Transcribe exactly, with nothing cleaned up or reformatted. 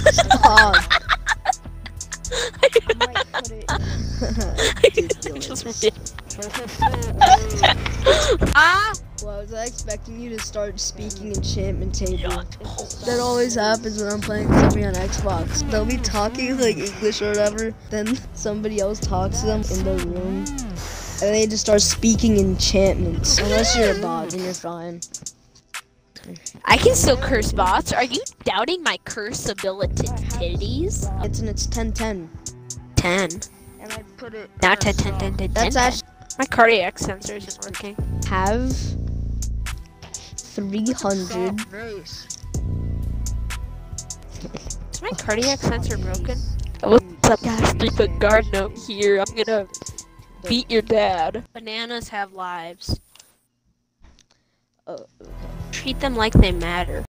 Stop. I might put it in. Ridiculous. Ah! Well, was I expecting you to start speaking enchantment table? That always happens when I'm playing somebody on Xbox. They'll be talking like English or whatever, then somebody else talks to them in the room, and they just start speaking enchantments. Unless you're a bot, then you're fine. I can still curse bots. Are you doubting my curse abilities? It's and it's ten ten. ten. And I put it. Not ten, ten, ten, ten, That's ten. actually My cardiac sensor isn't working. have three hundred. Is my cardiac sensor broken? What's up, guys? Three foot garden out here. I'm gonna beat your dad. Bananas have lives. Oh, okay. Treat them like they matter.